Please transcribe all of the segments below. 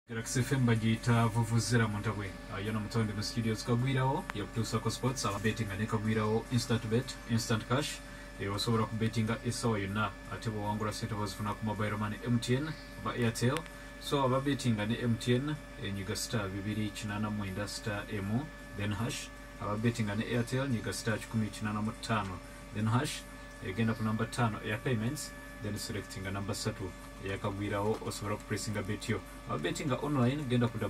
Galaxy FM bagiyita vuvuzera muntabwe yono mutonde mu studios kagwirawo yakutuusa ku sports betting ne kagwirawo instant bet instant cash osobola ku bettinga esawa yonna ate bwewangula sente bazifuna ku mobile money MTN ba Airtel so aba bettinga ne MTN nyiga star 289 star M then hash aba bettinga ne Airtel nyiga star 185 then hash egenda ku number 5 air payments then selecting a number 3 yakagwirawo osobola kupressinga betyo bettinga online genda ku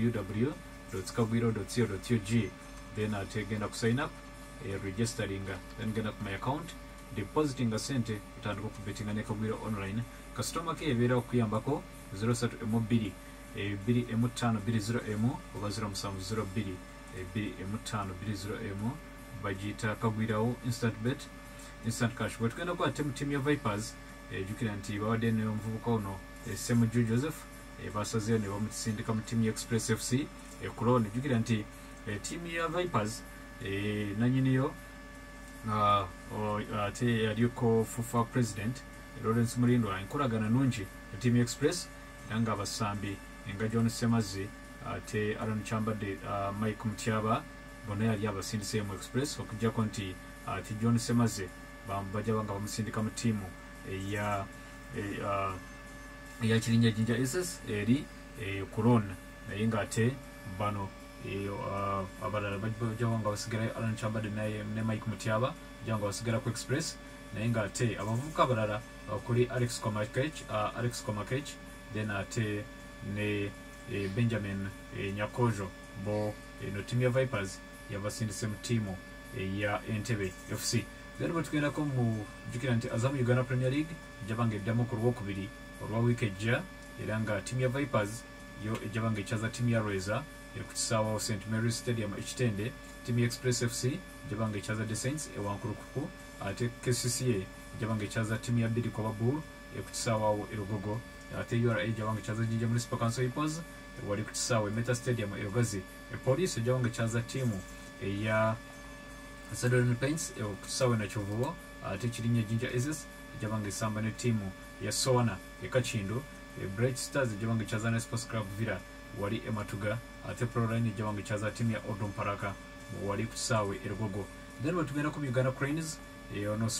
www.kagwirawo.co.ug then genda ku sign up registering then genda ku my account depositing a sente utandika ku bettinga ne Kagwirawo online customer care ebeera okuyambako 03M2 2M520M oba 0702 2M520M bagiyita Kagwirawo instant bet instant cash but genda ku team ya Vipers jukira nti bawadde ne omuvubuka ono Semuju Joseph basazeyo ne bamutsindika mu team ya Express FC Kulone jukira nti team ya Vipers nanyiniyo ate yaliko FUFA president Lawrence Mulindwa enkolagana nungi team ya Express yanga abasambi nga John Semazi ate Aaron Chambade Mike Mtyaba bona yali abasindise mu Express okujja konti ati John Semazi bajja banga bamusindika mu team ya Kirinnya Jinja SS eri Kulone naye nga ate bano abalala bajja wanga basigala Alan Chambade naye ne Mike Mtyaba janga basigala ku Express naye nga ate abavubuka abalala kuli Alex Komakech then ate ne Benjamin Nyakojo bo no team ya Vipers yabasindise mu team ya Entebbe FC then batugenda ko mu jukira nti Azam Uganda Premier League jabange damo ku Lwokubiri olwa weekend ja era nga team ya Vipers yo ejabange chaza team ya Rweza ku kisawa St Mary's Stadium ekitende team ya Express FC jabange chaza The Saints ewankurukuku ate KCCA jabange chaza team ya Biddy Koba Bull ku kisawa Erogogo ate URA jabange chaza Jinja Municipal Council Hippos wali ku kisawa Meta Stadium Erogazi Police jabange chaza team ya Southern Paints kusawe na Chovuo ate Kirinnya Jinja SS jabange samba ne timu ya Sowana Kachindo Bright Stars jabange chaza na Sports Club Villa wali Ematuga ate Proline jabange chaza timu ya Odom Paraka wali kusawe Erogogo then batugenda ku Uganda Cranes ono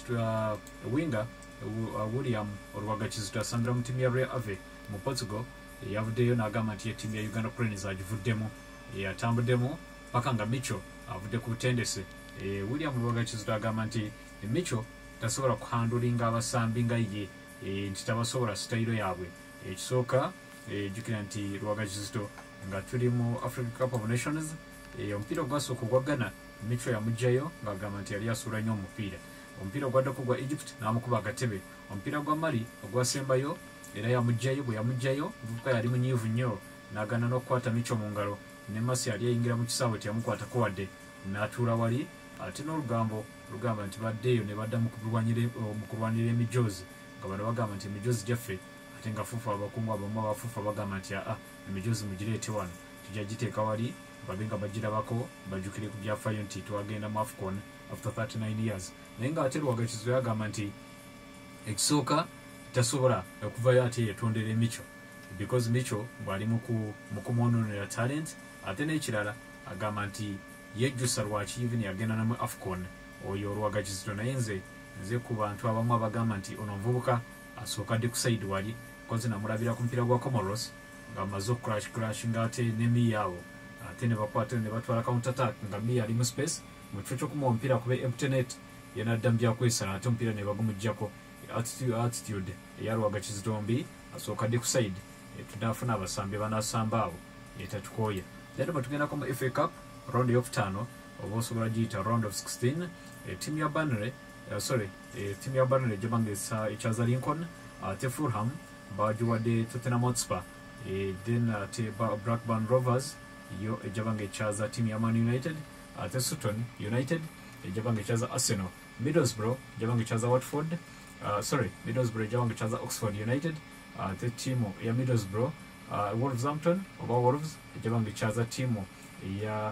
winger William Olwaga Kizito Sandra mu timu ya Real Ave mu Portugal yavuddeyo n'agamba nti timu ya Uganda Cranes agivuddemu yatambuddemu paka nga Micho avudde ku tendese William Olwaga Kizito agamba nti Micho tasobola kuhandulinga abasambi nga ye nti tabasobola sitayiro yaabwe ekisooka jukira nti Olwaga Kizito nga tuli mu Africa Cup of Nations omupiira gwasooka ogwa Ghana Micho yamugjayo ng'agamba nti yali asuula nnyo omupiira omupiira ogwaddako gwa Egypt n'amukuba agatebe omupiira gwa Mali ogwasembayo era yamugjayo bwe yamugjayo omuvubuka yali munyiivu nnyo n'agaana n'okukwata Micho mu ngalo ne Masi yali ayingira mu kisaawe teyamukwatako wadde n'atuula wali ate n'olugambo lugamba nti baddeeyo ne badda mu kulwanira emijoozi nga bano bagamba nti emijoozi gyaffe ate nga FUFA abakungu abamu aba FUFA bagamba nti emijoozi mugireete wano tujja giteeka wali babe nga bagirabako bajjukire ku byafaayo nti twagenda mu AFCON after 39 years naye nga ate Olwaga Kizito yagamba nti ekisooka tasobola okuvayo ate yetondera Micho because Micho bw'ali mu kumwononera talent ate n'ekirala agamba nti yejjusa lwaki even yagenda namu AFCON oyo Olwaga Kizito naye nze ku bantu abamu abagamba nti ono omuvubuka asooka dde ku side wali kozi namulabira ku mupiira gwa Comoros nga amaze crash nga ate ne Miyaawo ate ne bakwata ne batwala counter attack nga Miya ali mu space mu kifo ky'okumuwa omupiira kuba empty net yenadda mu byakwesala ate omupiira ne bagumuggyako attitude eya Olwaga Kizito mbi asooka dde ku side tunafuna abasambi banasamba awo etatukooya then batugendako mu FA Cup round yokutaano oba osobola giyita round of 16 team ya Burnley team ya Burnley jabange ekyaza Lincoln ate Fulham bagiwadde Tottenham Hotspur then ate Blackburn Rovers yo ejabange ekyaza team ya Man United ate Sutton United ejabange ekyaza Arsenal Middlesbrough jabange ekyaza Watford Middlesbrough ejabange ekyaza Oxford United ate team ya Middlesbrough Wolverhampton oba Wolves ejabange ekyaza team ya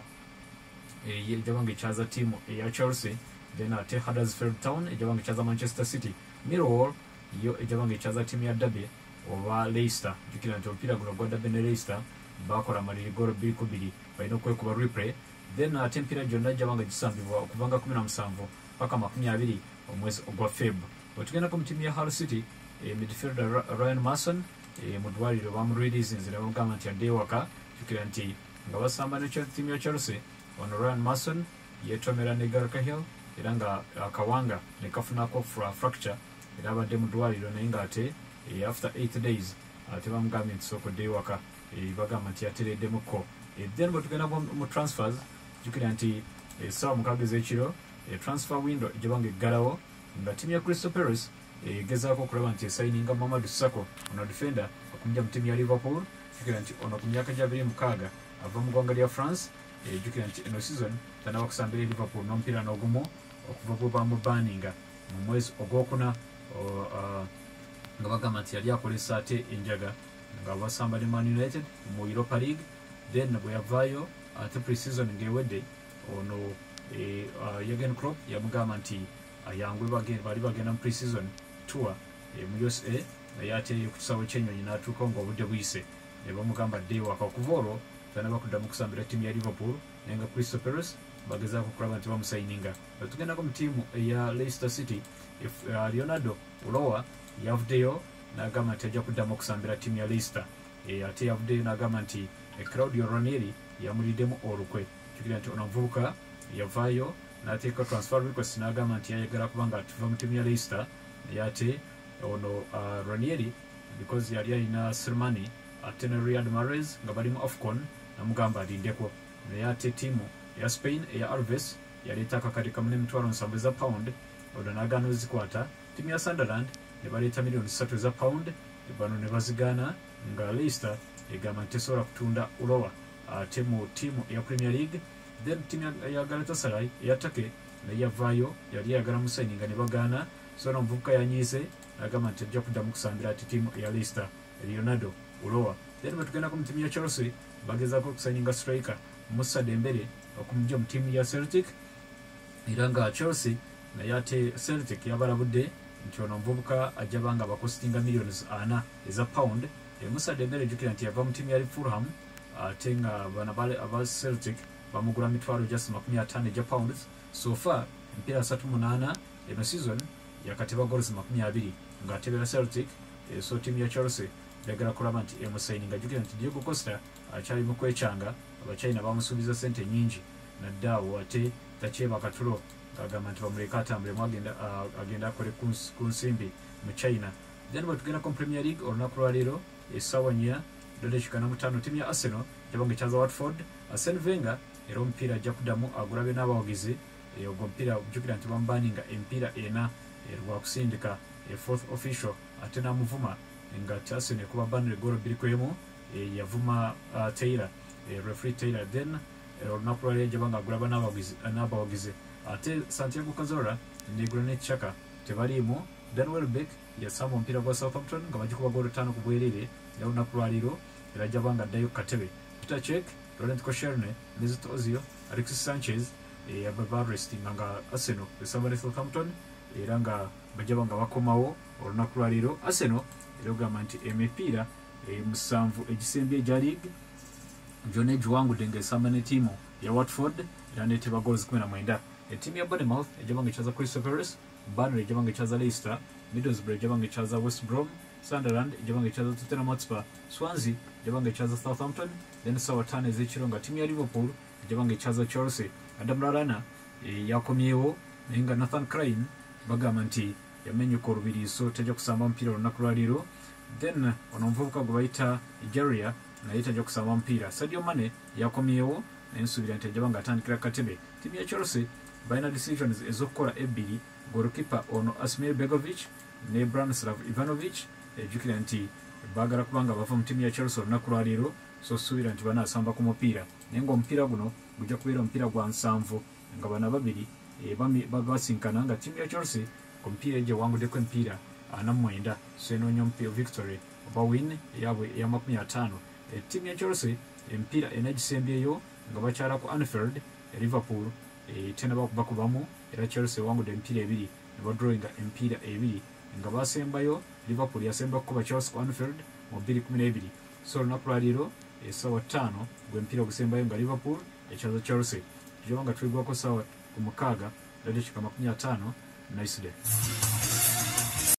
ejabange ekyaza team ya Chelsea then ate Huddersfield Town ejabange ekyaza Manchester City Millwall yo ejabange ekyaza team ya Derby oba Leicester jukira nti omupiira guno gwa Derby ne Leicester bakola maliri golo 2-2 balina okwekuba replay then ate empiira gyonna gyabanga gisambibwa okuvanga 17 paka 20 omwezi ogwa Feb. Otugendako mu ttiimu ya Hull City midfielder Ryan Mason mu ddwaliro bamureleasinze ne bamugamba nti adde ewaka jukira nti nga basamba ne ttiimu ya Chelsea ono Ryan Mason yetomera ne Gary Cahill era nga akawanga ne kafunako fracture era abadde mu ddwaliro naye nga ate after 8 days ate bamugambye nti sookodde ewaka bagamba nti yatereddemukko. Then bwe tugenda mu transfers jukira nti essaawa 6 ez'ekiro transfer window ejabanga eggalawo nga ttiimu ya Crystal Palace egezaako okulaba nti esayininga Mamadou Sakho ono defender okumujja mu ttiimu ya Liverpool jukira nti ono ku myaka gya 26 ava mu ggwanga lya France jukira nti eno season tanaba kusambira Liverpool n'omupiira n'ogumu okuva bwe bamubaninga mu mwezi ogwokuna nga bagamba nti yali akolesa ate enjaga nga basamba ne Man United mu Europa League then bwe yavaayo ate pre-season ng'ewedde ono Jurgen Klopp yamugamba nti ayangwe bali bagenda mu pre-season tour mu USA naye ate ku kisawo ky'ennyonyi n'atuuka ng'obudde buyise ne bamugamba dde ewaka okuva olwo tanaba kuddamu kusambira ttiimu ya Liverpool naye nga Crystal Palace bagezaako okulaba nti bamusayininga. Tugendako mu ttiimu eya Leicester City Leonardo Ulloa yavuddeyo n'agamba nti ajja kuddamu okusambira ttiimu ya Leicester ate yavuddeyo n'agamba nti Claudio Ranieri yamuliddemu olukwe jukira nti ono omuvubuka yavaayo n'ateeka transfer request n'agamba nti yayagala kubanga atuva mu ttiimu ya Leicester naye ate ono Ranieri because yali alina Slimani ate ne Riyad Mahrez nga bali mu AFCON namugamba alindeko naye ate ttiimu eya Spain eya Alves yaleeta akakati kamu n'emitwalo 7 eza pound ono n'agaana ozikwata. Ttiimu ya Sunderland ne baleeta millioni 3 eza pound bano ne bazigaana nga Leicester egamba nti tesobola kutunda Ulloa ate mu ttiimu eya Premier League. Then ttiimu ya Galatasaray eya Turkey naye yavaayo yali yagala musayininga ne bagaana so n'omuvubuka yanyiise n'agamba nti ajja kuddamu kusambira ati ttiimu eya Leicester Leonardo Ulloa. Then bwe tugendako mu ttiimu ya Chelsea bagezaako okusayininga striker Moussa Dembele okumujja mu ttiimu ya Celtic era nga Chelsea naye ate Celtic yabalabudde nti ono omuvubuka ajja banga bakostinga millioni 4 eza pound. Moussa Dembele jukira nti yava mu ttiimu ya Fulham ate nga bana aba Celtic bamugula mitwalo just 50 eza pounds so far mpira 38 eno season yakateba goals 20 nga atebera Celtic so ttiimu ya Chelsea yagala kulaba nti emusayininga jukira nti Diego Costa akyali mu kwechanga abachina bamusuubiza sente nyingi naddaawo ate takyeba katulo agamba nti bamuleka atambule agenda akole ku nsimbi mu China. Then bwe tugenda ku Premier League olunaku lwaleero essaawa 4:45 ttiimu ya Arsenal yabanga ekyaza Watford Arsene Wenger era omupiira ajja kuddamu agulabe n'abawagizi ogwo omupiira jukira nti bamubaninga empiira 4 lwakusindika fourth official ate n'amuvuma nga Arsenal ekuba banire goolo 2-1 yavuma Taylor referee Taylor. Then olunaku lwaleero jabanga agulaba n'abawagizi ate Santiago Cazorla ne Granit Xhaka tebaliimu. Dan Welbeck yasamba omupiira gwa Southampton nga bagikuba goolo 5 ku bwereere era olunaku lwaleero era jabanga addayo katebe. Peter Cech, Laurent Koscielny, Mesut Ozil, Alexis Sanchez yabarestinga nga Arsenal esamba ne Southampton era nga bajja banga bakomawo olunaku lwaleero. Arsenal era ogamba nti emipiira 7 egisembye egya league gyonna egiwangudde ng'esamba ne ttiimu ya Watford era neeteba goals 19. Ettiimu ya Bournemouth ejabanga ekyaza Crystal Palace, Burnley ejabanga ekyaza Leicester, Middlesbrough ejabanga ekyaza West Brom, Sunderland ejabanga ekyaza Tottenham Hotspur, Swansea ejabanga ekyaza Southampton. Then ssaawa 5 ez'ekiro nga ttiimu ya Liverpool ejabanga ekyaza Chelsea. Adam Lallana yakomyewo naye nga Nathan Clyne bagamba nti yamenyuka olubiriiso tajja kusamba omupiira olunaku lwaleero. Then ono omuvubuka gwe bayita Nigeria naye tajja kusamba omupiira. Sadio Mane yakomyewo naye nsuubira nti ajja banga atandikira katebe. Ttiimu ya Chelsea balina decisions ez'okukola ebbiri. Goalkeeper ono Asmir Begovic ne Branislav Ivanovic ejjukira nti baagala kubanga bava mu ttiimu ya Chelsea olunaku lwaleero so suubira nti banaasamba ku mupiira naye ng'omupiira guno gujja kubeera omupiira gwa 7 nga bana babiri basinkana nga ttiimu ya Chelsea ku mipiira egyo ewanguddeko emipiira 49 so enoonya omupiira victory oba win eyaabwe eya 50. Ttiimu ya Chelsea emipiira enagisembyeyo nga bakyala ku Anfield Liverpool tenaba bakubamu era Chelsea ewangudde emipiira 2 ne badrawinga emipiira 2 nga basembayo Liverpool yasemba kuba Chelsea ku Anfield mu 2012. So olunaku lwaliro essaawa 5 gw'empira ogusembayo nga Liverpool ekyaza Chelsea. Tujja nga twigwako ssaawa ku 6 Dakiika 50 nice day.